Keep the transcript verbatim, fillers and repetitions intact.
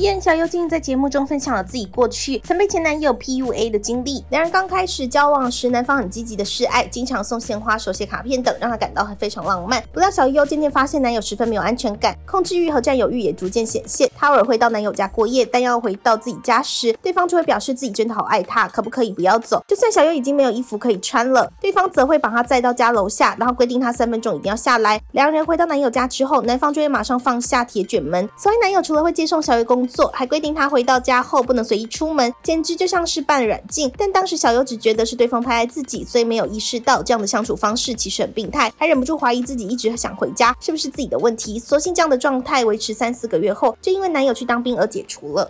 燕小优近日在节目中分享了自己过去曾被前男友 P U A 的经历。两人刚开始交往时，男方很积极的示爱，经常送鲜花、手写卡片等，让她感到非常浪漫。不料小优渐渐发现男友十分没有安全感，控制欲和占有欲也逐渐显现。她偶尔会到男友家过夜，但要回到自己家时，对方就会表示自己真的好爱她，可不可以不要走？就算小优已经没有衣服可以穿了，对方则会把她载到家楼下，然后规定她三分钟一定要下来。两人回到男友家之后，男方就会马上放下铁卷门。所以男友除了会接送小优工作，还规定她回到家后不能随意出门，简直就像是半软禁。但当时小优只觉得是对方太爱自己，所以没有意识到这样的相处方式其实很病态，还忍不住怀疑自己一直想回家是不是自己的问题。所幸这样的状态维持三四个月后，就因为男友去当兵而解除了。